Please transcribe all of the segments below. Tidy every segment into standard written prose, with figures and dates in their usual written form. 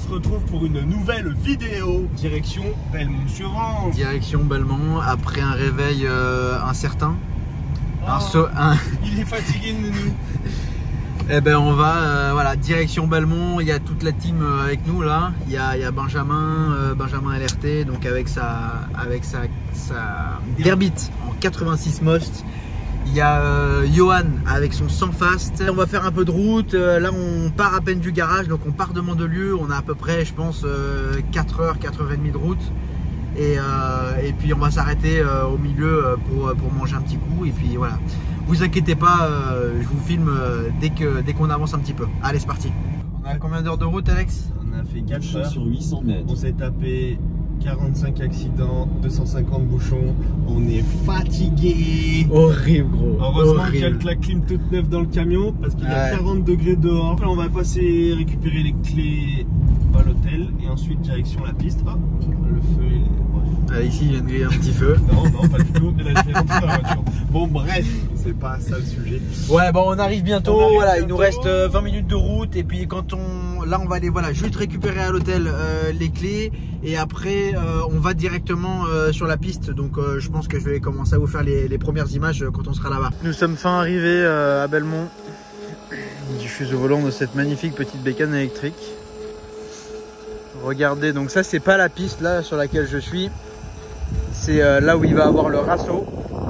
retrouve pour une nouvelle vidéo. Direction Belmont-sur-Anse. Direction Belmont, après un réveil incertain. Il est fatigué de nous. Eh ben on va, voilà, direction Belmont. Il y a toute la team avec nous là. Il y a Benjamin, Benjamin LRT, donc avec sa Derbit en 86 Most. Il y a Johan avec son 100 Fast. On va faire un peu de route. Là on part à peine du garage, donc on part de Mandelieu. On a à peu près, je pense, 4 heures, 4 heures et demie de route. Et puis on va s'arrêter au milieu pour manger un petit coup. Et puis voilà, vous inquiétez pas, je vous filme dès qu'on avance un petit peu. Allez, c'est parti. On a combien d'heures de route, Alex? On a fait 4 heures sur 800 mètres. On s'est tapé 45 accidents, 250 bouchons. On est fatigué. Horrible, gros. Heureusement qu'il y a la clim toute neuve dans le camion parce qu'il y a 40 degrés dehors. Là, on va passer récupérer les clés à l'hôtel et ensuite direction la piste. Ah, le feu est... Ici il vient de griller un petit feu. Non, pas du tout. Il a fait rentrer dans la voiture. Bon, bref, c'est pas ça le sujet. Ouais, bon, on arrive bientôt. Voilà, il nous reste 20 minutes de route. Et puis quand là on va aller, voilà, juste récupérer à l'hôtel les clés. Et après on va directement sur la piste. Donc je pense que je vais commencer à vous faire les premières images quand on sera là-bas. Nous sommes fin arrivés à Belmont. Je suis au volant de cette magnifique petite bécane électrique. Regardez, donc ça c'est pas la piste là sur laquelle je suis. C'est là où il va avoir le rasso.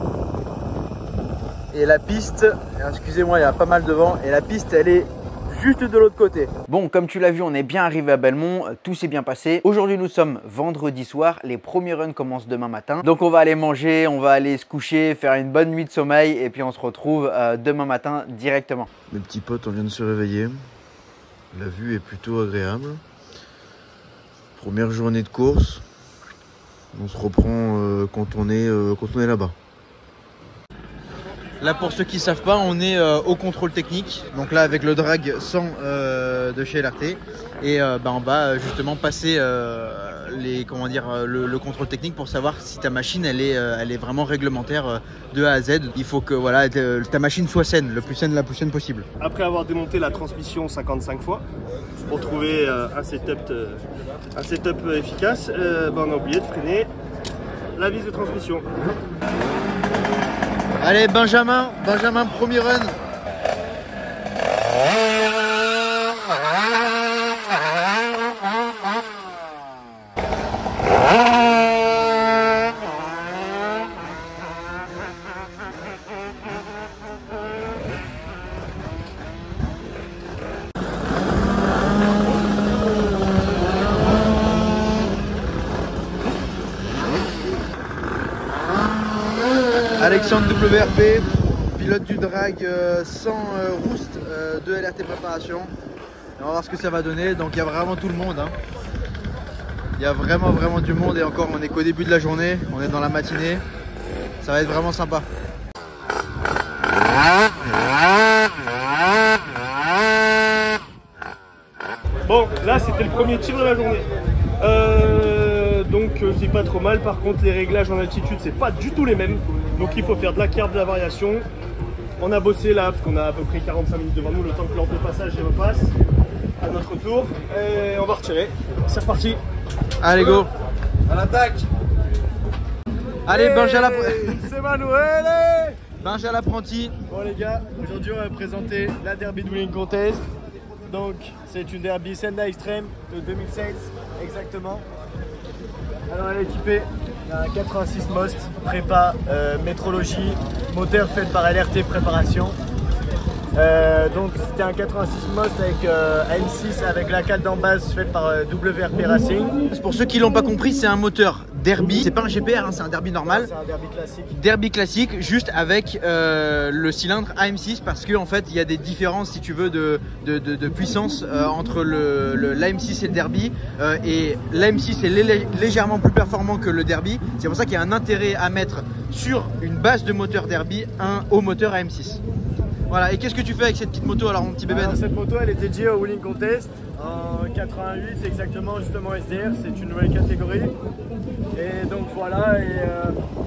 Et la piste, excusez-moi, il y a pas mal de vent. Et la piste, elle est juste de l'autre côté. Bon, comme tu l'as vu, on est bien arrivé à Belmont. Tout s'est bien passé. Aujourd'hui, nous sommes vendredi soir. Les premiers runs commencent demain matin. Donc, on va aller manger, on va aller se coucher, faire une bonne nuit de sommeil. Et puis, on se retrouve demain matin directement. Mes petits potes, on vient de se réveiller. La vue est plutôt agréable. Première journée de course. On se reprend quand on est là-bas. Là, pour ceux qui ne savent pas, on est au contrôle technique. Donc là, avec le drag 100 de chez LRT. Et on va justement passer le contrôle technique pour savoir si ta machine elle est vraiment réglementaire de A à Z. Il faut que voilà, ta machine soit saine, la plus saine possible. Après avoir démonté la transmission 55 fois pour trouver un setup efficace, on a oublié de freiner la vis de transmission. Allez, Benjamin, premier run. Alexandre WRP, pilote du drag sans roost de LRT Préparation. Et on va voir ce que ça va donner. Donc il y a vraiment tout le monde. Hein. Il y a vraiment du monde et encore on est qu'au début de la journée. On est dans la matinée. Ça va être vraiment sympa. Bon, là c'était le premier tir de la journée. Donc c'est pas trop mal. Par contre les réglages en altitude c'est pas du tout les mêmes. Donc il faut faire de la carbe, de la variation. On a bossé là parce qu'on a à peu près 45 minutes devant nous, le temps que l'ordre de passage repasse à notre tour. Et on va retirer. C'est reparti. Allez go. À l'attaque. Allez Benjamin. C'est Manuel. Benjamin l'apprenti. Bon les gars, aujourd'hui on va présenter la Derby Wheeling Contest. Donc c'est une Derby Senda Extreme de 2016 exactement. Alors elle est équipée d'un 86 Most, prépa, métrologie, moteur fait par LRT Préparation. Donc c'était un 86 Most avec AM6 avec la cale d'en base faite par WRP Racing. Pour ceux qui l'ont pas compris, c'est un moteur Derby, c'est pas un GPR, hein, c'est un Derby normal. C'est un Derby classique. Derby classique, juste avec le cylindre AM6 parce qu'en fait il y a des différences si tu veux de puissance entre l'AM6 et le Derby et l'AM6 est légèrement plus performant que le Derby. C'est pour ça qu'il y a un intérêt à mettre sur une base de moteur Derby un haut moteur AM6. Voilà, et qu'est-ce que tu fais avec cette petite moto alors mon petit bébé? Cette moto elle est dédiée au Wheeling Contest en 88 exactement, justement SDR, c'est une nouvelle catégorie. Et donc voilà, et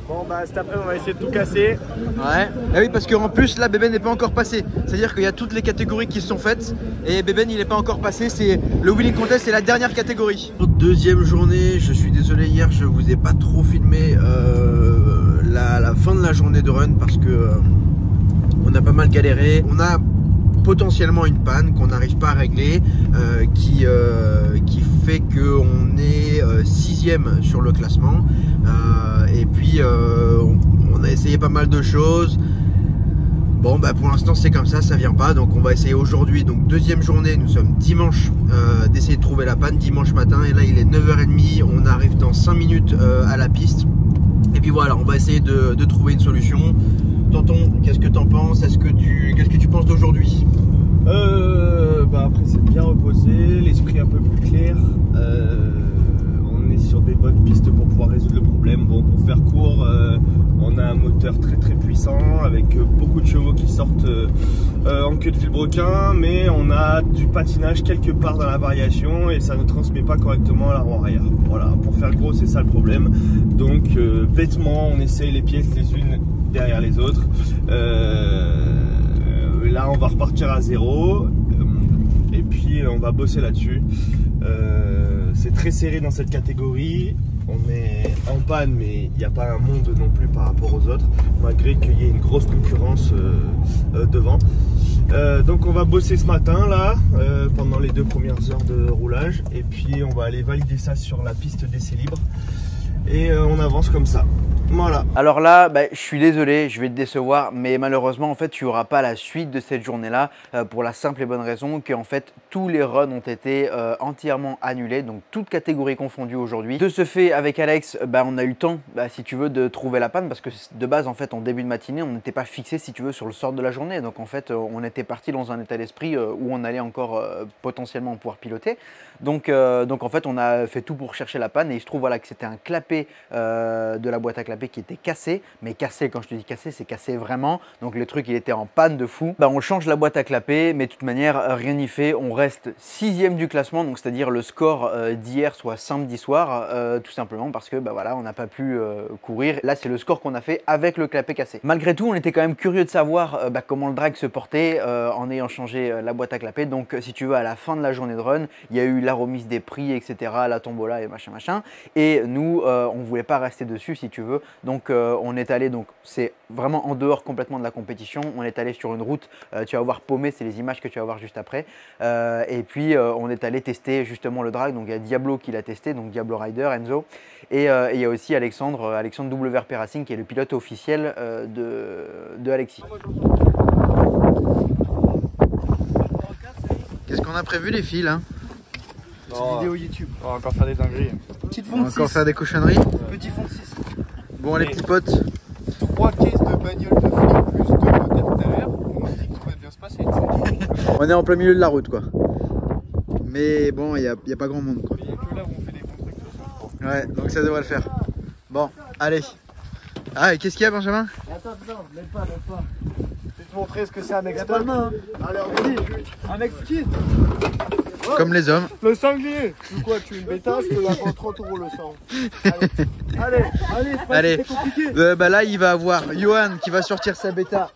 Bon bah cet après on va essayer de tout casser. Ouais. Et oui, parce qu'en plus là Beben n'est pas encore passé. C'est-à-dire qu'il y a toutes les catégories qui se sont faites et Beben il n'est pas encore passé. C'est le Wheeling Contest, c'est la dernière catégorie. Deuxième journée, je suis désolé, hier je vous ai pas trop filmé la fin de la journée de run parce que on a pas mal galéré. On a potentiellement une panne qu'on n'arrive pas à régler qui fait qu'on est 6ème sur le classement et puis on a essayé pas mal de choses. Bon bah pour l'instant c'est comme ça vient pas, donc on va essayer aujourd'hui, donc deuxième journée, nous sommes dimanche, d'essayer de trouver la panne dimanche matin, et là il est 9h30, on arrive dans 5 minutes à la piste, et puis voilà, on va essayer de trouver une solution. Tonton, qu'est-ce que tu en penses? Qu'est-ce que tu penses d'aujourd'hui? Bah après c'est bien reposé, l'esprit un peu plus clair, on est sur des bonnes pistes pour pouvoir résoudre le problème. Bon, pour faire court, on a un moteur très puissant avec beaucoup de chevaux qui sortent en queue de vilebrequin, mais on a du patinage quelque part dans la variation et ça ne transmet pas correctement à la roue arrière. Voilà, pour faire gros c'est ça le problème. Donc bêtement on essaye les pièces les unes derrière les autres. Là on va repartir à zéro et puis on va bosser là-dessus. C'est très serré dans cette catégorie, on est en panne mais il n'y a pas un monde non plus par rapport aux autres, malgré qu'il y ait une grosse concurrence devant. Donc on va bosser ce matin là pendant les 2 premières heures de roulage, et puis on va aller valider ça sur la piste d'essai libre et on avance comme ça. Voilà. Alors là, je suis désolé, je vais te décevoir, mais malheureusement, en fait, tu n'auras pas la suite de cette journée-là pour la simple et bonne raison qu'en fait, tous les runs ont été entièrement annulés, donc toutes catégories confondues aujourd'hui. De ce fait, avec Alex, on a eu le temps, si tu veux, de trouver la panne parce que de base, en fait, en début de matinée, on n'était pas fixé, si tu veux, sur le sort de la journée. Donc en fait, on était parti dans un état d'esprit où on allait encore potentiellement pouvoir piloter. Donc en fait, on a fait tout pour chercher la panne et il se trouve voilà, que c'était un clapet de la boîte à clapet qui était cassé, mais cassé, quand je te dis cassé, c'est cassé vraiment, donc le truc il était en panne de fou. On change la boîte à clapet, mais de toute manière rien n'y fait, on reste 6ème du classement, donc c'est-à-dire le score d'hier, soit samedi soir, tout simplement parce que voilà, on n'a pas pu courir. Là c'est le score qu'on a fait avec le clapet cassé. Malgré tout, on était quand même curieux de savoir comment le drag se portait en ayant changé la boîte à clapet. Donc si tu veux, à la fin de la journée de run, il y a eu la remise des prix, etc., la tombola et machin, et nous on voulait pas rester dessus, si tu veux. Donc on est allé, donc c'est vraiment en dehors complètement de la compétition, on est allé sur une route, tu vas voir paumé, c'est les images que tu vas voir juste après, et puis on est allé tester justement le drag. Donc il y a Diablo qui l'a testé, donc Diablo Rider, Enzo, et il y a aussi Alexandre WRP Racing qui est le pilote officiel de Alexis. Qu'est-ce qu'on a prévu les filles là? Petite vidéo YouTube. On va encore faire des dingueries. On va encore faire des cochonneries. Petit fond de 6. Bon les petits potes. 3 caisses de bagnole de flic plus 2 moteurs derrière. On se dit que tout va bien se passer. On est en plein milieu de la route quoi. Mais bon, il n'y a pas grand monde quoi. Il n'y a que là où on fait des constructions. Ouais, donc ça devrait le faire. Bon, allez. Ah, et qu'est-ce qu'il y a Benjamin? Attends, lève pas. Je vais te montrer ce que c'est un mec stop. Allez, on dit. Un mec ski. Comme les hommes. Le sanglier. Tu quoi, tu es une bêta, je te la vends 30 € le sang. Allez, c'est pas Allez. si compliqué. Là, il va avoir Johan qui va sortir sa bêta.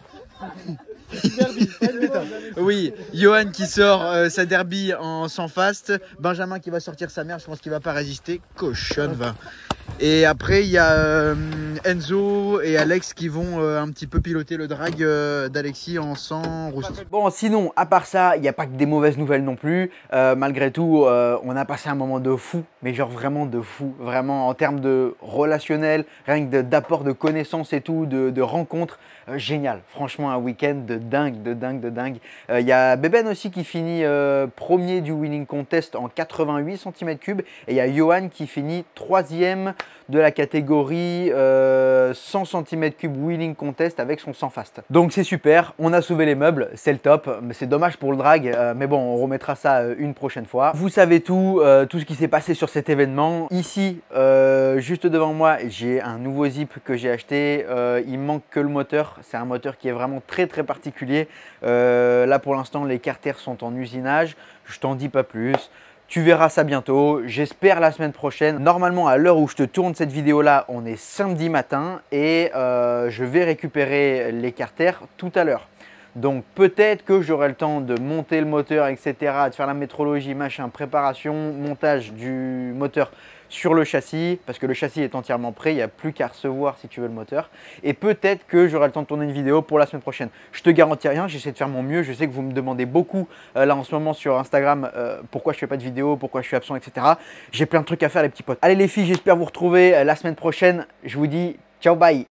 Oui, Johan qui sort sa derby en sans fast. Benjamin qui va sortir sa mère, je pense qu'il va pas résister. Cochonne va. Et après il y a Enzo et Alex qui vont un petit peu piloter le drag d'Alexis en sans rousse. Bon, sinon à part ça, il n'y a pas que des mauvaises nouvelles non plus. Malgré tout, on a passé un moment de fou, mais genre vraiment de fou, vraiment en termes de relationnel, rien que d'apport de connaissances et tout, de rencontres. Génial, franchement un week-end de dingue. Il y a Beben aussi qui finit premier du Wheeling Contest en 88 cm3 et il y a Johan qui finit 3ème de la catégorie 100 cm3 Wheeling Contest avec son 100 fast. Donc c'est super, on a sauvé les meubles, c'est le top, mais c'est dommage pour le drag, mais bon on remettra ça une prochaine fois. Vous savez tout ce qui s'est passé sur cet événement. Ici, juste devant moi, j'ai un nouveau Zip que j'ai acheté, il manque que le moteur. C'est un moteur qui est vraiment très particulier. Là pour l'instant les carters sont en usinage, je t'en dis pas plus. Tu verras ça bientôt, j'espère la semaine prochaine. Normalement, à l'heure où je te tourne cette vidéo-là, on est samedi matin et je vais récupérer les carters tout à l'heure. Donc peut-être que j'aurai le temps de monter le moteur, etc., de faire la métrologie, machin, préparation, montage du moteur sur le châssis, parce que le châssis est entièrement prêt, il n'y a plus qu'à recevoir si tu veux le moteur. Et peut-être que j'aurai le temps de tourner une vidéo pour la semaine prochaine. Je te garantis rien, j'essaie de faire mon mieux. Je sais que vous me demandez beaucoup là en ce moment sur Instagram pourquoi je fais pas de vidéo, pourquoi je suis absent, etc. J'ai plein de trucs à faire les petits potes. Allez les filles, j'espère vous retrouver la semaine prochaine. Je vous dis ciao, bye.